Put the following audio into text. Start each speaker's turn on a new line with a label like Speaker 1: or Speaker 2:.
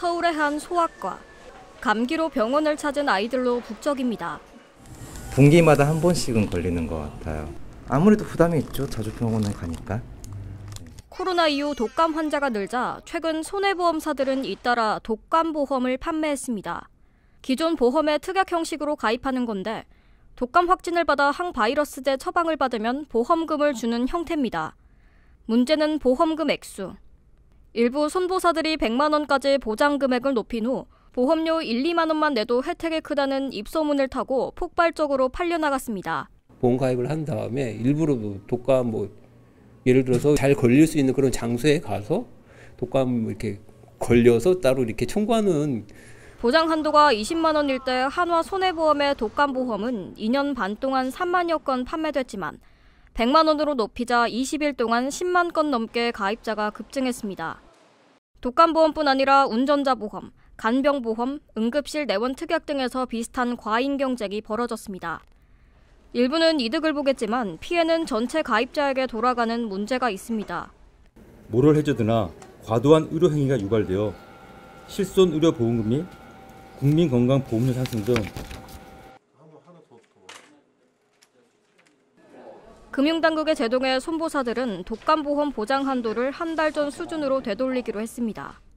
Speaker 1: 서울의 한 소아과. 감기로 병원을 찾은 아이들로 북적입니다.
Speaker 2: 분기마다 한 번씩은 걸리는 것 같아요. 아무래도 부담이 있죠. 자주 병원에 가니까.
Speaker 1: 코로나 이후 독감 환자가 늘자 최근 손해보험사들은 잇따라 독감보험을 판매했습니다. 기존 보험의 특약 형식으로 가입하는 건데 독감 확진을 받아 항바이러스제 처방을 받으면 보험금을 주는 형태입니다. 문제는 보험금 액수. 일부 손보사들이 100만 원까지 보장 금액을 높인 후 보험료 1, 2만 원만 내도 혜택이 크다는 입소문을 타고 폭발적으로 팔려나갔습니다.
Speaker 3: 보험 가입을 한 다음에 일부러 독감 예를 들어서 잘 걸릴 수 있는 그런 장소에 가서 독감 이렇게 걸려서 따로 이렇게 청구하는.
Speaker 1: 보장 한도가 20만 원일 때 한화 손해보험의 독감보험은 2년 반 동안 3만여 건 판매됐지만 100만 원으로 높이자 20일 동안 10만 건 넘게 가입자가 급증했습니다. 독감보험뿐 아니라 운전자보험, 간병보험, 응급실 내원 특약 등에서 비슷한 과잉 경쟁이 벌어졌습니다. 일부는 이득을 보겠지만 피해는 전체 가입자에게 돌아가는 문제가 있습니다.
Speaker 4: 모럴 해저드나 과도한 의료 행위가 유발되어 실손 의료 보험금 및 국민건강보험료 상승 등
Speaker 1: 금융당국의 제동에 손보사들은 독감보험 보장 한도를 한 달 전 수준으로 되돌리기로 했습니다.